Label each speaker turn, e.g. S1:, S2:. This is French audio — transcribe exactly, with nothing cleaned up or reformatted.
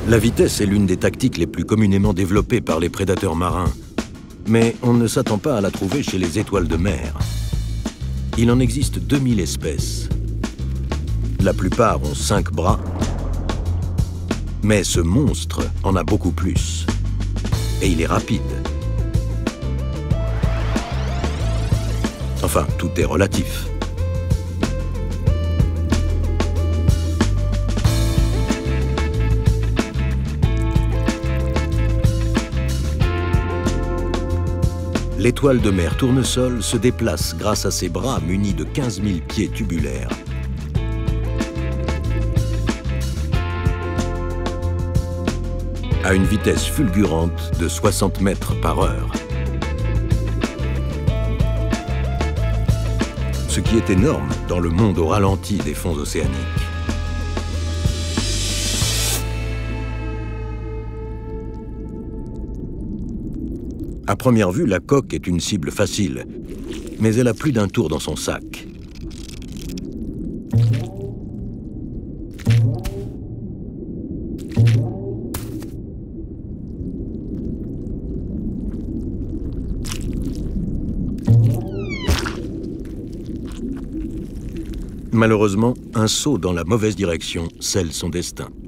S1: La vitesse est l'une des tactiques les plus communément développées par les prédateurs marins. Mais on ne s'attend pas à la trouver chez les étoiles de mer. Il en existe deux mille espèces. La plupart ont cinq bras. Mais ce monstre en a beaucoup plus. Et il est rapide. Enfin, tout est relatif. L'étoile de mer tournesol se déplace grâce à ses bras munis de quinze mille pieds tubulaires. À une vitesse fulgurante de soixante mètres par heure. Ce qui est énorme dans le monde au ralenti des fonds océaniques. À première vue, la coque est une cible facile, mais elle a plus d'un tour dans son sac. Malheureusement, un saut dans la mauvaise direction scelle son destin.